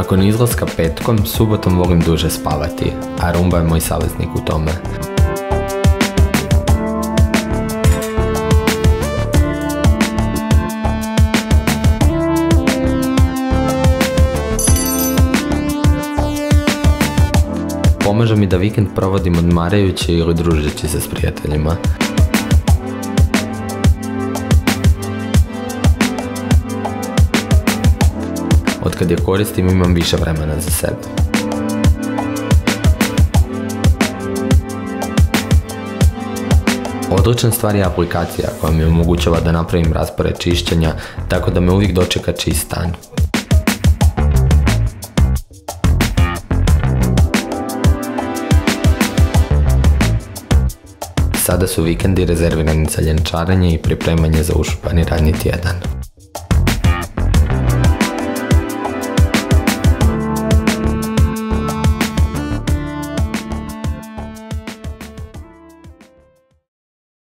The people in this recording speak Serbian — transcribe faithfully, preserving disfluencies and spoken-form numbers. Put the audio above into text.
Nakon izlaska petkom, subotom volim duže spavati, a rumba je moj saveznik u tome. Pomaže mi da vikend provodim odmarajući ili družeći se s prijateljima. Otkad je koristim imam više vremena za sebe. Odlična stvar je aplikacija koja mi omogućava da napravim raspored čišćenja tako da me uvijek dočeka čist stan. Sada su vikendi rezervirani za ljenčarenje i pripremanje za ušupani radni tjedan.